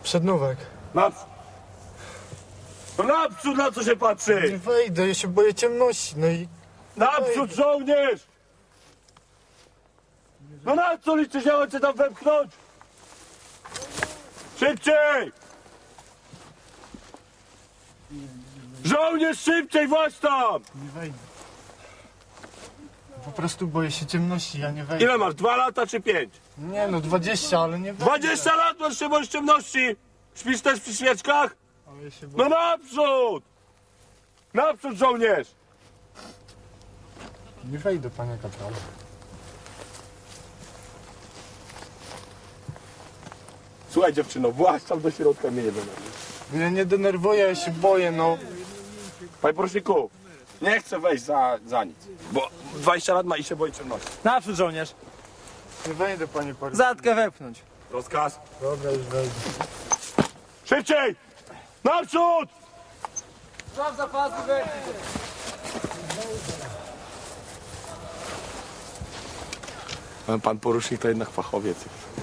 Przednówek. Naprzód! No naprzód, na co się Nie patrzy? wejdę, ja się boję ciemności, no i... Naprzód, żołnierz! No na co liczysz, ja chcę tam wepchnąć? Szybciej! Żołnierz, szybciej, właśnie tam! Nie wejdę. Po prostu boję się ciemności, ja nie wejdę. Ile masz, 2 lata czy 5? Nie no, 20, ale nie wejdę. 20 lat masz się boisz ciemności! Śpisz też przy świeczkach? Ale ja się boję. No naprzód! Naprzód, żołnierz! Nie wejdę, panie kapralu. Słuchaj dziewczyno, właź tam do środka, mnie nie denerwuj. Ja nie denerwuję, ja się boję, no. Panie poruczniku, nie chcę wejść za nic, bo 20 lat ma i się boi ciemności. Naprzód, żołnierz. Nie wejdę, panie poruczniku. Zatkę wepchnąć. Rozkaz. Dobra, już wejdę. Szybciej! Naprzód! Spraw zapasy, wepchnij. Pan porucznik to jednak fachowiec.